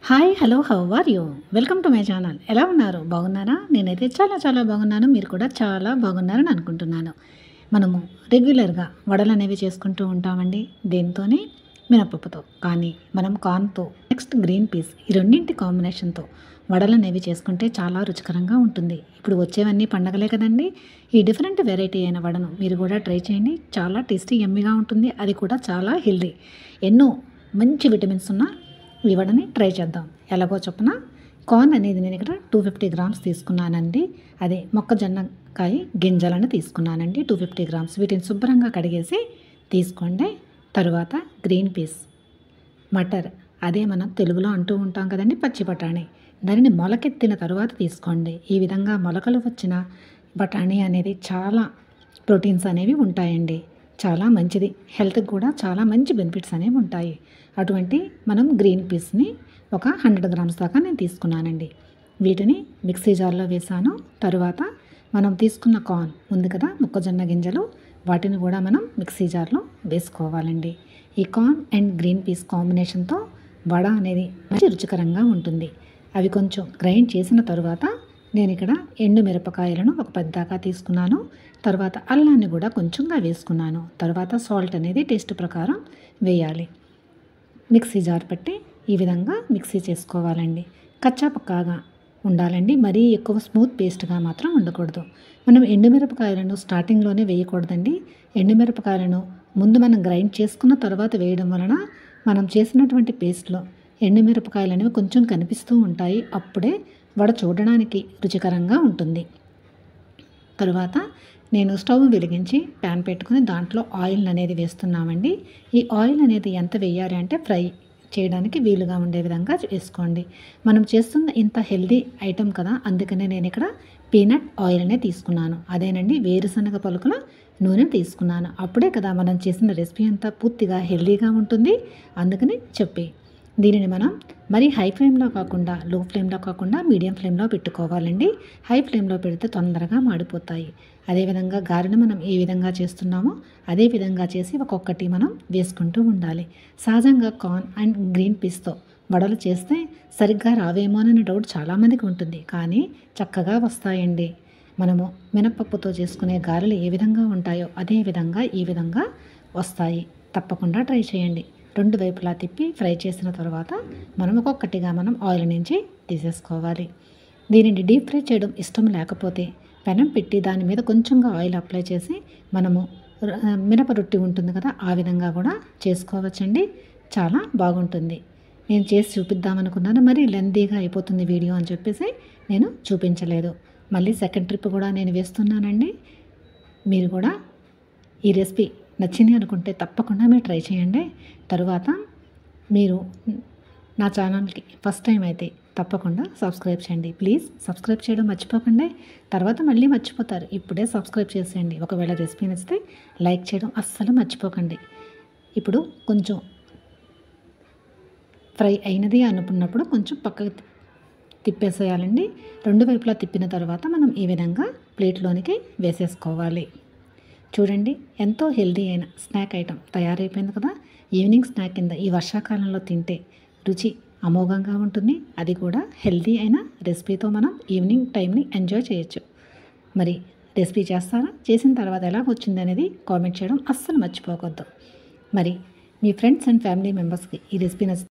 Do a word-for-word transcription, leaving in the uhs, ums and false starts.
Hi hello how are you welcome to my channel. ఎలా ఉన్నారు? బాగున్నారా? నేనైతే చాలా చాలా బాగున్నాను. మీరు కూడా చాలా బాగున్నారని అనుకుంటున్నాను. మనము రెగ్యులర్గా వడలు అనేవి చేసుకుంటూ ఉంటామండి. దేనితోని? మినపప్పుతో. కానీ మనం కార్న్తో నెక్స్ట్ గ్రీన్ పీస్ ఈ రెండింటి కాంబినేషన్తో వడలు అనేవి చేసుకుంటే చాలా రుచికరంగా ఉంటుంది. ఇప్పుడు వచ్చేవన్నీ పండగలే కదండి. ఈ డిఫరెంట్ వెరైటీ అయిన వడను మీరు కూడా ట్రై చేయండి. చాలా టేస్టీ యమ్మీగా ఉంటుంది. అది కూడా చాలా హెల్దీ. ఎన్నో మంచి విటమిన్స్ ఉన్న ఈ వడని ట్రై చేద్దాం. ఎలాగో చొప్పున కార్న్ అనేది నేను ఇక్కడ టూ ఫిఫ్టీ గ్రామ్స్ తీసుకున్నానండి. అదే మొక్కజొన్నకాయ గింజలను తీసుకున్నానండి టూ ఫిఫ్టీ గ్రామ్స్. వీటిని శుభ్రంగా కడిగేసి తీసుకోండి. తరువాత గ్రీన్ పీస్, మటర్, అదే మనం తెలుగులో అంటూ ఉంటాం కదండి పచ్చి బఠాణీ. దానిని మొలకెత్తిన తరువాత తీసుకోండి. ఈ విధంగా మొలకలు వచ్చిన బఠాణీ అనేది చాలా ప్రోటీన్స్ అనేవి ఉంటాయండి. చాలా మంచిది. హెల్త్కి కూడా చాలా మంచి బెనిఫిట్స్ అనేవి ఉంటాయి. అటువంటి మనం గ్రీన్ పీస్ని ఒక హండ్రెడ్ గ్రామ్స్ దాకా నేను తీసుకున్నానండి. వీటిని మిక్సీ జార్లో వేసాను. తరువాత మనం తీసుకున్న కార్న్ ఉంది కదా, మొక్కజొన్న గింజలు, వాటిని కూడా మనం మిక్సీ జార్లో వేసుకోవాలండి. ఈ కార్న్ అండ్ గ్రీన్ పీస్ కాంబినేషన్తో వడ అనేది మంచి రుచికరంగా ఉంటుంది. అవి కొంచెం గ్రైండ్ చేసిన తరువాత నేను ఇక్కడ ఎండు మిరపకాయలను ఒక పెద్దాకా తీసుకున్నాను. తర్వాత అల్లాన్ని కూడా కొంచెంగా వేసుకున్నాను. తర్వాత సాల్ట్ అనేది టేస్ట్ ప్రకారం వేయాలి. మిక్సీ జార్ పెట్టి ఈ విధంగా మిక్సీ చేసుకోవాలండి. కచ్చా పక్కాగా ఉండాలండి. మరీ ఎక్కువ స్మూత్ పేస్ట్గా మాత్రం ఉండకూడదు. మనం ఎండుమిరపకాయలను స్టార్టింగ్లోనే వేయకూడదండి. ఎండుమిరపకాయలను ముందు మనం గ్రైండ్ చేసుకున్న తర్వాత వేయడం వలన మనం చేసినటువంటి పేస్ట్లో ఎండుమిరపకాయలు అనేవి కొంచెం కనిపిస్తూ ఉంటాయి. అప్పుడే వడ చూడడానికి రుచికరంగా ఉంటుంది. తరువాత నేను స్టవ్ వెలిగించి ప్యాన్ పెట్టుకుని దాంట్లో ఆయిల్ అనేది వేస్తున్నామండి. ఈ ఆయిల్ అనేది ఎంత వేయాలి అంటే ఫ్రై చేయడానికి వీలుగా ఉండే విధంగా వేసుకోండి. మనం చేస్తున్న ఇంత హెల్దీ ఐటెం కదా, అందుకనే నేను ఇక్కడ పీనట్ ఆయిల్నే తీసుకున్నాను. అదేనండి వేరుశనగ పలుకుల నూనె తీసుకున్నాను. అప్పుడే కదా మనం చేసిన రెసిపీ అంతా పూర్తిగా హెల్దీగా ఉంటుంది. అందుకని చెప్పి దీనిని మనం మరి హై ఫ్లేమ్లో కాకుండా లో ఫ్లేమ్లో కాకుండా మీడియం ఫ్లేమ్లో పెట్టుకోవాలండి. హై ఫ్లేమ్లో పెడితే తొందరగా మాడిపోతాయి. అదేవిధంగా గారెను మనం ఏ విధంగా చేస్తున్నామో అదే విధంగా చేసి ఒక్కొక్కటి మనం వేసుకుంటూ ఉండాలి. సహజంగా కార్న్ అండ్ గ్రీన్ పీస్తో వడలు చేస్తే సరిగ్గా రావేమోనని డౌట్ చాలామందికి ఉంటుంది. కానీ చక్కగా వస్తాయండి. మనము మినపప్పుతో చేసుకునే గారెలు ఏ విధంగా ఉంటాయో అదే విధంగా ఈ విధంగా వస్తాయి. తప్పకుండా ట్రై చేయండి. రెండు వైపులా తిప్పి ఫ్రై చేసిన తర్వాత మనం ఒక్కొక్కటిగా మనం ఆయిల్ నుంచి తీసేసుకోవాలి. దీనిని డీప్ ఫ్రై చేయడం ఇష్టం లేకపోతే పెనం పెట్టి దాని మీద కొంచెంగా ఆయిల్ అప్లై చేసి మనము మినప రొట్టి ఉంటుంది కదా, ఆ విధంగా కూడా చేసుకోవచ్చండి. చాలా బాగుంటుంది. నేను చేసి చూపిద్దామనుకున్నాను, మరి లెంతీగా అయిపోతుంది వీడియో అని చెప్పేసి నేను చూపించలేదు. మళ్ళీ సెకండ్ ట్రిప్ కూడా నేను వేస్తున్నానండి. మీరు కూడా ఈ రెసిపీ నచ్చింది అనుకుంటే తప్పకుండా మీరు ట్రై చేయండి. తరువాత మీరు నా ఛానల్కి ఫస్ట్ టైం అయితే తప్పకుండా సబ్స్క్రైబ్ చేయండి. ప్లీజ్ సబ్స్క్రైబ్ చేయడం మర్చిపోకండి. తర్వాత మళ్ళీ మర్చిపోతారు. ఇప్పుడే సబ్స్క్రైబ్ చేసేయండి. ఒకవేళ రెసిపీ నచ్చితే లైక్ చేయడం అస్సలు మర్చిపోకండి. ఇప్పుడు కొంచెం ఫ్రై అయినది అనుకున్నప్పుడు కొంచెం పక్కకు తిప్పేసేయాలండి. రెండు వైపులా తిప్పిన తర్వాత మనం ఈ విధంగా ప్లేట్లోనికి వేసేసుకోవాలి. చూడండి, ఎంతో హెల్దీ అయిన స్నాక్ ఐటెం తయారైపోయింది కదా. ఈవినింగ్ స్నాక్ కింద ఈ వర్షాకాలంలో తింటే రుచి అమోఘంగా ఉంటుంది. అది కూడా హెల్దీ అయిన రెసిపీతో మనం ఈవినింగ్ టైంని ఎంజాయ్ చేయొచ్చు. మరి రెసిపీ చేస్తారా? చేసిన తర్వాత ఎలా వచ్చింది అనేది కామెంట్ చేయడం అస్సలు మర్చిపోవద్దు. మరి మీ ఫ్రెండ్స్ అండ్ ఫ్యామిలీ మెంబర్స్కి ఈ రెసిపీ నచ్చి